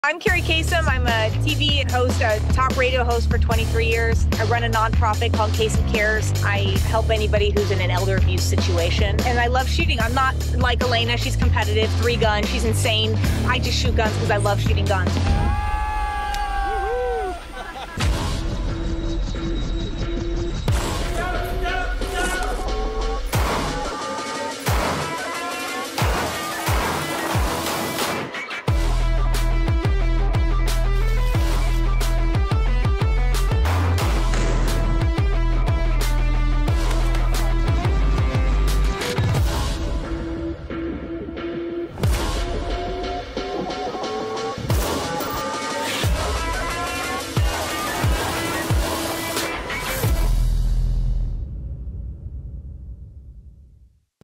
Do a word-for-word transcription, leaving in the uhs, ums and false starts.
I'm Kerri Kasem. I'm a T V host, a talk radio host for twenty-three years. I run a nonprofit called Kasem Cares. I help anybody who's in an elder abuse situation. And I love shooting. I'm not like Elena. She's competitive, three guns. She's insane. I just shoot guns because I love shooting guns.